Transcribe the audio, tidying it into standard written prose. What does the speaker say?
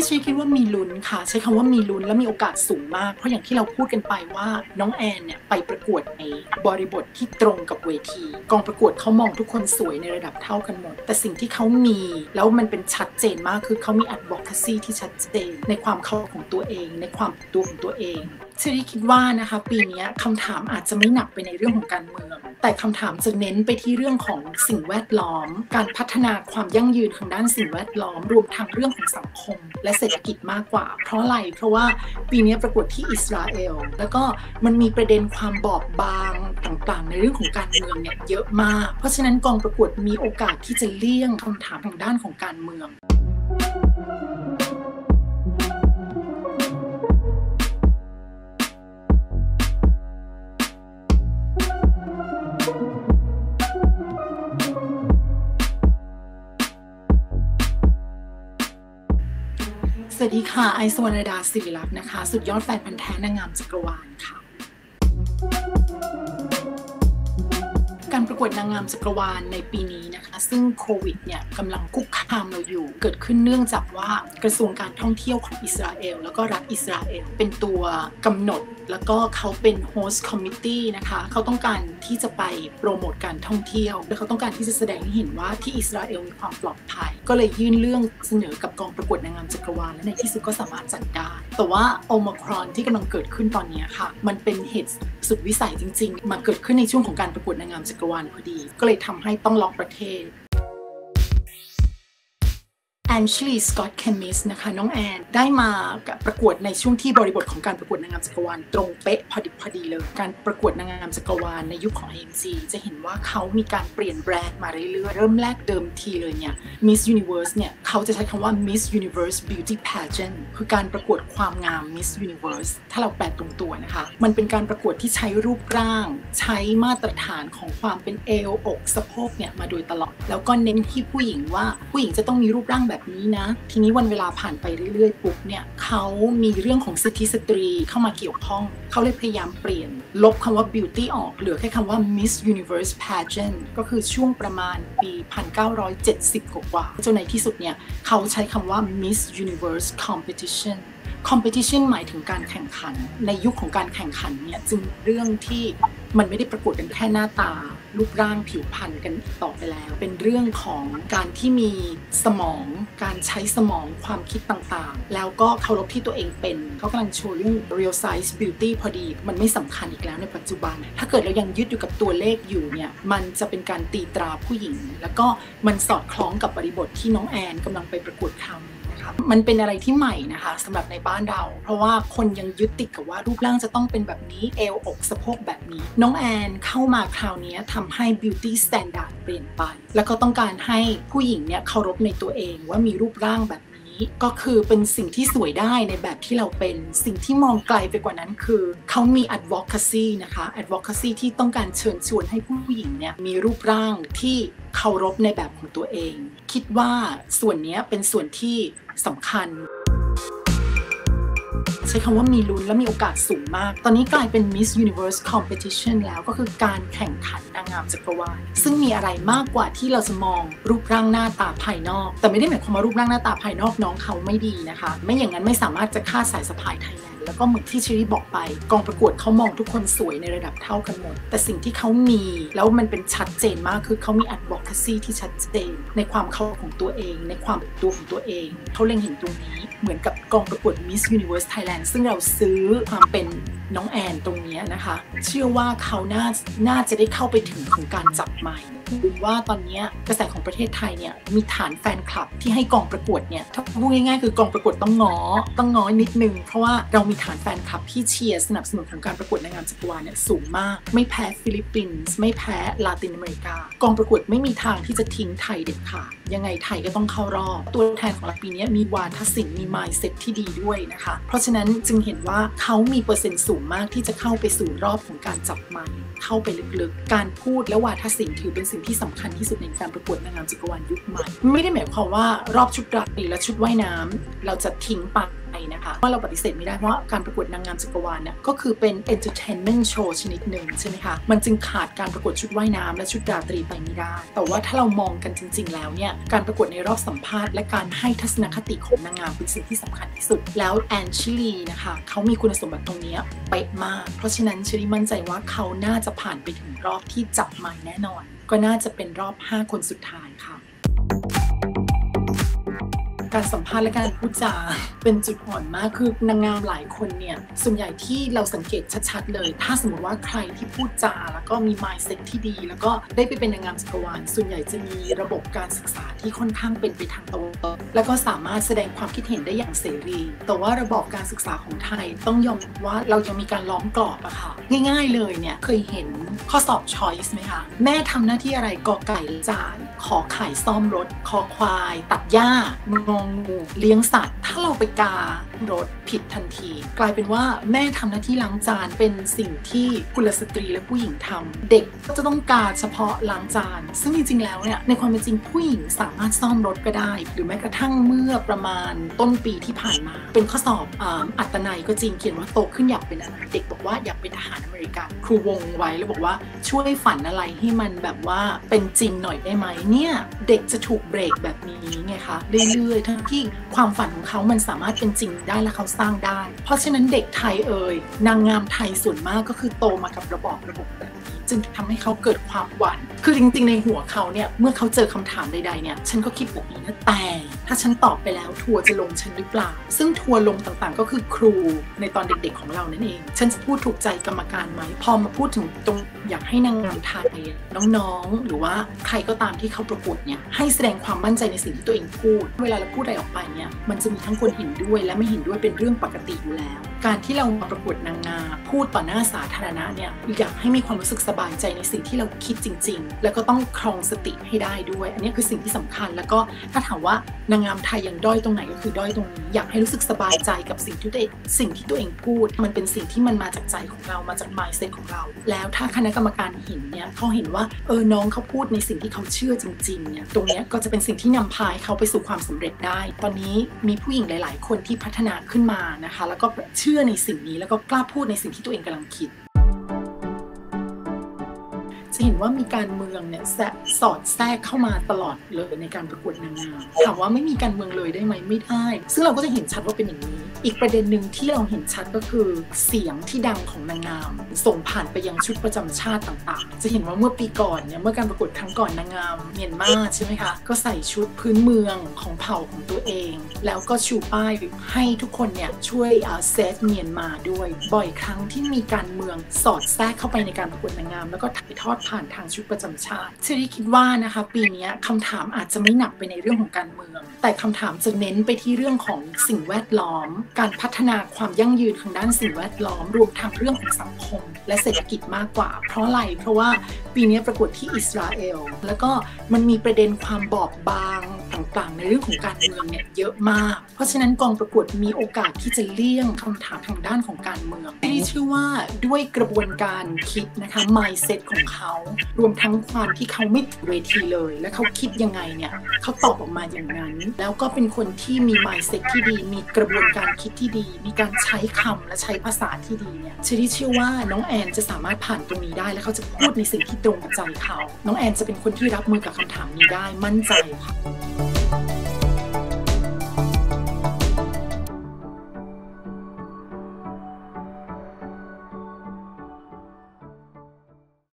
ที่ชีคิดว่ามีลุ้นค่ะใช้คำว่ามีลุ้นและมีโอกาสสูงมากเพราะอย่างที่เราพูดกันไปว่าน้องแอนเนี่ยไปประกวดในบริบทที่ตรงกับเวทีกองประกวดเขามองทุกคนสวยในระดับเท่ากันหมดแต่สิ่งที่เขามีแล้วมันเป็นชัดเจนมากคือเขามี advocacy ที่ชัดเจนในความเคารพของตัวเองในความเป็นตัวของตัวเองเชอรี่คิดว่านะคะปีนี้คำถามอาจจะไม่หนักไปในเรื่องของการเมืองแต่คำถามจะเน้นไปที่เรื่องของสิ่งแวดล้อมการพัฒนาความยั่งยืนทางด้านสิ่งแวดล้อมรวมทั้งเรื่องของสังคมและเศรษฐกิจมากกว่าเพราะอะไรเพราะว่าปีนี้ประกวดที่อิสราเอลแล้วก็มันมีประเด็นความบอบบางต่างๆในเรื่องของการเมืองเนี่ยเยอะมากเพราะฉะนั้นกองประกวดมีโอกาสที่จะเลี่ยงคำถามทางด้านของการเมืองสวัสดีค่ะไอซ์ วรรณดา ศิริลักษณ์นะคะสุดยอดแฟนพันธุ์แท้นางงามจักรวาลค่ะการประกวดนางงามจักรวาลในปีนี้นะคะซึ่งโควิดเนี่ยกำลังคุกคามเราอยู่เกิดขึ้นเนื่องจากว่ากระทรวงการท่องเที่ยวของอิสราเอลแล้วก็รัฐอิสราเอลเป็นตัวกำหนดแล้วก็เขาเป็น host committee นะคะเขาต้องการที่จะไปโปรโมทการท่องเที่ยวและเขาต้องการที่จะแสดงให้เห็นว่าที่อิสราเอลมีความปลอดภัยก็เลยยื่นเรื่องเสนอกับกองประกวดนางงามจักรวาลและในที่สุดก็สามารถจัดได้แต่ว่าโอไมครอนที่กำลังเกิดขึ้นตอนนี้ค่ะมันเป็นเหตุสุดวิสัยจริงๆมาเกิดขึ้นในช่วงของการประกวดนางงามจักรวาลพอดีก็เลยทำให้ต้องล็อกประเทศแอนชลีย์ สกอตต์ เคมิสนะคะน้องแอนได้มาประกวดในช่วงที่บริบทของการประกวดนางงามจักรวาลตรงเป๊ะพอดีเลยการประกวดนางงามจักรวาลในยุคของ AMC จะเห็นว่าเขามีการเปลี่ยนแบรนด์มาเรื่อยๆเริ่มแรกเดิมทีเลยเนี่ย Miss Universe เนี่ยเขาจะใช้คำว่า Miss Universe Beauty Pageant คือการประกวดความงาม Miss Universe ถ้าเราแปลตรงตัวนะคะมันเป็นการประกวดที่ใช้รูปร่างใช้มาตรฐานของความเป็นเอวอกสะโพกเนี่ยมาโดยตลอดแล้วก็เน้นที่ผู้หญิงว่าผู้หญิงจะต้องมีรูปร่างแบบนี้นะทีนี้วันเวลาผ่านไปเรื่อยๆปุ๊บเนี่ยเขามีเรื่องของสิทธิสตรีเข้ามาเกี่ยวข้องเขาเลยพยายามเปลี่ยนลบคำว่า beauty ออกเหลือแค่คำว่า Miss Universe Pageant ก็คือช่วงประมาณปี 1970 กว่าจนในที่สุดเนี่ยเขาใช้คำว่า Miss Universe Competition หมายถึงการแข่งขันในยุคของการแข่งขันเนี่ยจึงเรื่องที่มันไม่ได้ประกวดกันแค่หน้าตารูปร่างผิวพรรณกันต่อไปแล้วเป็นเรื่องของการที่มีสมองการใช้สมองความคิดต่างๆแล้วก็เคารพที่ตัวเองเป็นเขากำลังโชว์เรื่อง real size beauty พอดีมันไม่สำคัญอีกแล้วในปัจจุบันถ้าเกิดเรายังยึดอยู่กับตัวเลขอยู่เนี่ยมันจะเป็นการตีตราผู้หญิงแล้วก็มันสอดคล้องกับบริบทที่น้องแอนกำลังไปประกวดคราวนี้มันเป็นอะไรที่ใหม่นะคะสำหรับในบ้านเราเพราะว่าคนยังยึดติดกับว่ารูปร่างจะต้องเป็นแบบนี้เอวอกสะโพกแบบนี้น้องแอนเข้ามาคราวนี้ทำให้ beauty standard เปลี่ยนไปแล้วก็ต้องการให้ผู้หญิงเนี่ยเคารพในตัวเองว่ามีรูปร่างแบบนี้ก็คือเป็นสิ่งที่สวยได้ในแบบที่เราเป็นสิ่งที่มองไกลไปกว่านั้นคือเขามี advocacy นะคะ advocacy ที่ต้องการเชิญชวนให้ผู้หญิงเนี่ยมีรูปร่างที่เคารพในแบบของตัวเองคิดว่าส่วนนี้เป็นส่วนที่สำคัญใช้คำว่ามีลุ้นและมีโอกาสสูงมากตอนนี้กลายเป็น Miss Universe Competition แล้วก็คือการแข่งขันนางงามจักรวาลซึ่งมีอะไรมากกว่าที่เราจะมองรูปร่างหน้าตาภายนอกแต่ไม่ได้หมายความว่ารูปร่างหน้าตาภายนอกน้องเขาไม่ดีนะคะไม่อย่างนั้นไม่สามารถจะฆ่าสายสะพายไทยแลนด์แล้วก็เหมือนที่เชอรี่บอกไปกองประกวดเขามองทุกคนสวยในระดับเท่ากันหมดแต่สิ่งที่เขามีแล้วมันเป็นชัดเจนมากคือเขามี advocacy ที่ชัดเจนในความเคารพของตัวเองในความเป็นตัวของตัวเองเขาเล็งเห็นตรงนี้เหมือนกับกองประกวด Miss Universe Thailand ซึ่งเราซื้อความเป็นน้องแอนตรงนี้นะคะเชื่อว่าเขาน่าจะได้เข้าไปถึงของการจับไมค์ดูว่าตอนนี้กระแสของประเทศไทยเนี่ยมีฐานแฟนคลับที่ให้กองประกวดเนี่ยถ้าพูดง่ายๆคือกองประกวดต้องง้อนิดนึงเพราะว่าเรามีฐานแฟนคลับที่เชียร์สนับสนุนของการประกวดนางงามจักรวาลเนี่ยสูงมากไม่แพ้ฟิลิปปินส์ไม่แพ้ลาตินอเมริกากองประกวดไม่มีทางที่จะทิ้งไทยเด็ดขาดยังไงไทยก็ต้องเข้ารอบตัวแทนของเราปีนี้มีวาทศิลป์มี mindset ที่ดีด้วยนะคะเพราะฉะนั้นจึงเห็นว่าเขามีเปอร์เซ็นต์สูงมากที่จะเข้าไปสู่รอบของการจับไมค์เข้าไปลึกๆการพูดและวาทศิลป์ถือเป็นสิ่งที่สำคัญที่สุดในการประกวดนางงามจักรวาลยุคใหม่ไม่ได้หมายความว่ารอบชุดราตรีและชุดว่ายน้ำเราจะทิ้งไปนะคะว่าเราปฏิเสธไม่ได้เพราะการประกวดนางงามจักรวาลเนี่ยก็คือเป็น entertainment show ชนิดหนึ่งใช่ไหมคะมันจึงขาดการประกวดชุดว่ายน้ำและชุดราตรีไปไม่ได้แต่ว่าถ้าเรามองกันจริงๆแล้วเนี่ยการประกวดในรอบสัมภาษณ์และการให้ทัศนคติของนางงามเป็นสิ่งที่สำคัญที่สุดแล้วแอนชิลีนะคะเขามีคุณสมบัติตรงนี้เป๊ะมากเพราะฉะนั้นเชอรี่มั่นใจว่าเขาน่าจะผ่านไปถึงรอบที่จับไมค์แน่นอนก็น่าจะเป็นรอบ5 คนสุดท้ายค่ะการสัมภาษณ์และการพูดจาเป็นจุดอ่อนมากคือนางงามหลายคนเนี่ยส่วนใหญ่ที่เราสังเกตชัดๆเลยถ้าสมมติว่าใครที่พูดจาแล้วก็มี mindset ที่ดีแล้วก็ได้ไปเป็นนางงามจักรวาลส่วนใหญ่จะมีระบบการศึกษาที่ค่อนข้างเป็นไปทางตะวันตกแล้วก็สามารถแสดงความคิดเห็นได้อย่างเสรีแต่ว่าระบบการศึกษาของไทยต้องยอมรับว่าเรายังมีการล้อมกรอบอะค่ะง่ายๆเลยเนี่ยเคยเห็นข้อสอบ choice ไหมคะแม่ทำหน้าที่อะไรกอไก่จานขอไข่ซ่อมรถคอควายตัดหญ้างองูเลี้ยงสัตว์ถ้าเราไปการถผิดทันทีกลายเป็นว่าแม่ทำหน้าที่ล้างจานเป็นสิ่งที่กุลสตรีและผู้หญิงทำเด็กก็จะต้องการเฉพาะล้างจานซึ่งจริงๆแล้วเนี่ยในความเป็นจริงผู้หญิงสามารถซ่อมรถก็ได้หรือแม้กระทั่งเมื่อประมาณต้นปีที่ผ่านมาเป็นข้อสอบอัตนัยก็จริงเขียนว่าโตขึ้นอยากเป็นอะไรเด็กบอกว่าอยากเป็นทหารอเมริกันครูวงไว้แล้วบอกว่าช่วยฝันอะไรให้มันแบบว่าเป็นจริงหน่อยได้ไหมเนี่ยเด็กจะถูกเบรกแบบนี้ไงคะเรื่อยๆทั้งที่ความฝันของเขามันสามารถเป็นจริงได้และเขาสร้างได้เพราะฉะนั้นเด็กไทยนางงามไทยส่วนมากก็คือโตมากับระบบแบบนี้จึงทำให้เขาเกิดความหวั่นคือจริงๆในหัวเขาเนี่ยเมื่อเขาเจอคำถามใดๆเนี่ยฉันก็คิดแบบนี้นะแต่ถ้าฉันตอบไปแล้วทัวร์จะลงฉันหรือเปล่าซึ่งทัวร์ลงต่างๆก็คือครูในตอนเด็กๆของเรานั่นเองฉันจะพูดถูกใจกรรมการไหมพอมาพูดถึงตรงอยากให้นางงามไทยน้องๆหรือว่าใครก็ตามที่เขาประกวดเนี่ยให้แสดงความมั่นใจในสิ่งที่ตัวเองพูดเวลาเราพูดอะไรออกไปเนี่ยมันจะมีทั้งคนเห็นด้วยและไม่เห็นด้วยเป็นเรื่องปกติอยู่แล้วการที่เรามาประกวดนางงามพูดต่อหน้าสาธารณะเนี่ยอยากให้มีความรู้สึกสบายใจในสิ่งที่เราคิดจริงๆแล้วก็ต้องครองสติให้ได้ด้วยอันนี้คือสิ่งที่สำคัญแล้วก็ถ้าถามว่านางงามไทยยังด้อยตรงไหนก็คือด้อยตรงนี้อยากให้รู้สึกสบายใจกับสิ่งที่ตัวเองพูดมันเป็นสิ่งที่มันมาจากใจของเรามาจาก mindset ของเราแล้วถ้าคณะกรรมการเห็นเนี่ยเขาเห็นว่าน้องเขาพูดในสิ่งที่เขาเชื่อจริงๆเนี่ยตรงนี้ก็จะเป็นสิ่งที่นำพาเขาไปสู่ความสำเร็จได้ตอนนี้มีผู้หญิงหลายๆคนที่พัฒนาขึ้นมานะคะแล้วก็เชื่อในสิ่งนี้แล้วก็กล้าพูดในสิ่งที่ตัวเองกำลังคิดจะเห็นว่ามีการเมืองเนี่ยสอดแทรกเข้ามาตลอดเลยในการประกวดนางงามถามว่าไม่มีการเมืองเลยได้ไหมไม่ได้ซึ่งเราก็จะเห็นชัดว่าเป็นอย่างนี้อีกประเด็นหนึ่งที่เราเห็นชัดก็คือเสียงที่ดังของนางงามส่งผ่านไปยังชุดประจำชาติต่างๆจะเห็นว่าเมื่อปีก่อนเนี่ยเมื่อการประกวดครั้งก่อนนางงามเมียนมาใช่ไหมคะก็ใส่ชุดพื้นเมืองของเผ่าของตัวเองแล้วก็ชูป้ายให้ทุกคนเนี่ยช่วยเซฟเมียนมาด้วยบ่อยครั้งที่มีการเมืองสอดแทรกเข้าไปในการประกวดนางงามแล้วก็ถ่ายทอดผ่านทางชุดประจำชาติเชอรี่คิดว่านะคะปีนี้คำถามอาจจะไม่หนักไปในเรื่องของการเมืองแต่คำถามจะเน้นไปที่เรื่องของสิ่งแวดล้อมการพัฒนาความยั่งยืนทางด้านสิ่งแวดล้อมรวมทั้งเรื่องของสังคมและเศรษฐกิจมากกว่าเพราะอะไรเพราะว่าปีนี้ประกวดที่อิสราเอลแล้วก็มันมีประเด็นความบอบบางต่างๆในเรื่องของการเมืองเนี่ยเยอะมากเพราะฉะนั้นกองประกวดมีโอกาสที่จะเลี่ยงคำถามทางด้านของการเมืองที่ชื่อว่าด้วยกระบวนการคิดนะคะ mindset ของเขารวมทั้งความที่เขาไม่เวทีเลยและเขาคิดยังไงเนี่ยเขาตอบออกมาอย่างนั้นแล้วก็เป็นคนที่มี mindset ที่ดีมีกระบวนการคิดที่ดีมีการใช้คำและใช้ภาษาที่ดีเนี่ยเชื่อว่าน้องแอนจะสามารถผ่านตรงนี้ได้และเขาจะพูดในสิ่งที่ตรงกับใจเขาน้องแอนจะเป็นคนที่รับมือกับคำถามนี้ได้มั่นใจค่ะ